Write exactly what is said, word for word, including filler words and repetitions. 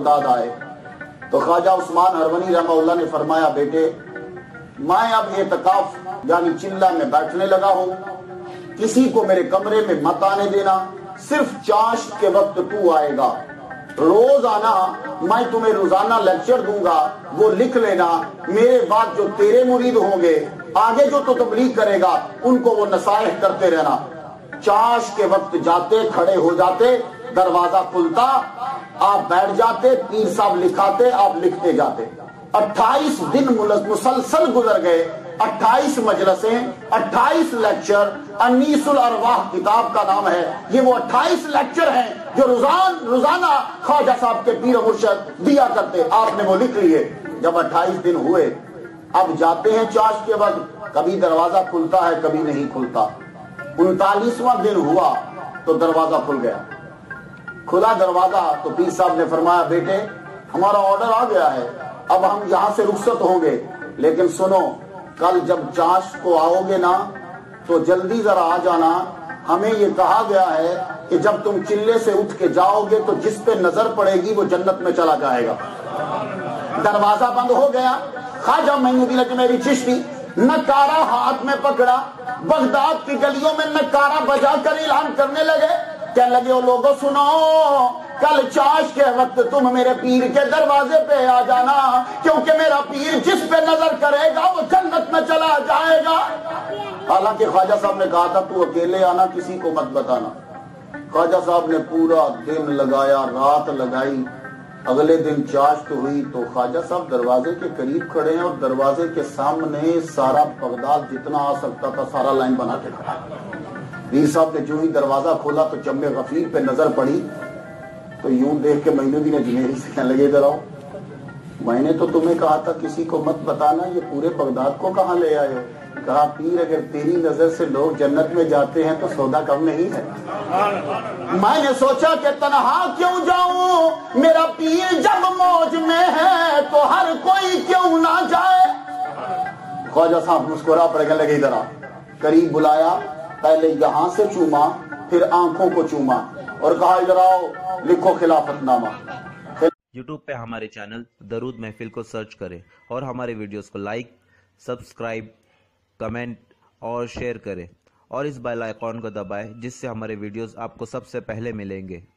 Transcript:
Baghdad आए तो ख्वाजा उस्मान हरवनी रहमतुल्लाह ने फरमाया, बेटे मैं अब एतकाफ यानी चिल्ला में बैठने लगा हूँ, किसी को मेरे कमरे में मत आने देना, सिर्फ चाश्त के वक्त तू आएगा, रोज आना, मैं तुम्हें रोजाना लेक्चर दूंगा, वो लिख लेना, मेरे बाद जो तेरे मुरीद होंगे आगे जो तो तबलीग करेगा उनको वो नसाइह करते रहना। चाश के वक्त जाते, खड़े हो जाते, दरवाजा खुलता, आप बैठ जाते, पीर साहब लिखाते, आप लिखते जाते। अट्ठाईस दिन मुसलसल गुजर गए, अट्ठाईस मजलसें, अट्ठाईस लेक्चर, अनीसुल अरवाह किताब का नाम है। ये वो अट्ठाईस लेक्चर हैं जो रोजान रोजाना ख्वाजा साहब के पीर मुर्शद दिया करते, आपने वो लिख लिए। जब अट्ठाईस दिन हुए, अब जाते हैं चाश के वक्त, कभी दरवाजा खुलता है, कभी नहीं खुलता। उनतालीसवां दिन हुआ तो दरवाजा खुल गया। खुला दरवाजा तो पीर साहब ने फरमाया, बेटे हमारा ऑर्डर आ गया है, अब हम यहाँ से रुखसत होंगे, लेकिन सुनो, कल जब चाश को आओगे ना तो जल्दी जरा आ जाना। हमें ये कहा गया है कि जब तुम चिल्ले से उठ के जाओगे तो जिस पे नजर पड़ेगी वो जन्नत में चला जाएगा। दरवाजा बंद हो गया। ख्वाजा मोइनुद्दीन अजमेरी चिश्ती नकारा हाथ में पकड़ा, बगदाद की गलियों में नकारा बजा कर ऐलान करने लगे, कहने लगे, ओ लोगों सुनो, कल चाश के वक्त तुम मेरे पीर के दरवाजे पे आ जाना, क्योंकि मेरा पीर जिस पे नजर करेगा वो जन्नत में चला जाएगा। हालांकि ख्वाजा साहब ने कहा था तू अकेले आना, किसी को मत बताना। ख्वाजा साहब ने पूरा दिन लगाया, रात लगाई। अगले दिन चाश्त हुई तो ख्वाजा साहब दरवाजे के करीब खड़े हैं और दरवाजे के सामने सारा बगदाद जितना आ सकता था सारा लाइन बना के खड़ा। पीर साहब ने जो ही दरवाजा खोला तो जम्मे गफीर पे नजर पड़ी तो यूं देख के मोइनुद्दीन अजमेरी से कहने लगे, इधर आओ, मैंने तो तुम्हें कहा था किसी को मत बताना, ये पूरे बगदाद को कहाँ ले आए हो? कहा, पीर अगर तेरी नजर से लोग जन्नत में जाते हैं तो सौदा कम नहीं है। मैंने सोचा कि तन्हा क्यों जाऊं, मेरा पीर जब मौज में है तो हर कोई क्यों ना जाए। ख्वाजा साहब मुस्कुरा पड़ गए, लगे इधर आ। करीब बुलाया, पहले यहाँ से चूमा, फिर आंखों को चूमा और कहा, इधर आओ, लिखो खिलाफतनामा। यूट्यूब पे हमारे चैनल दरूद महफिल को सर्च करें और हमारे वीडियोस को लाइक, सब्सक्राइब, कमेंट और शेयर करें और इस बेल आइकॉन को दबाएं, जिससे हमारे वीडियोस आपको सबसे पहले मिलेंगे।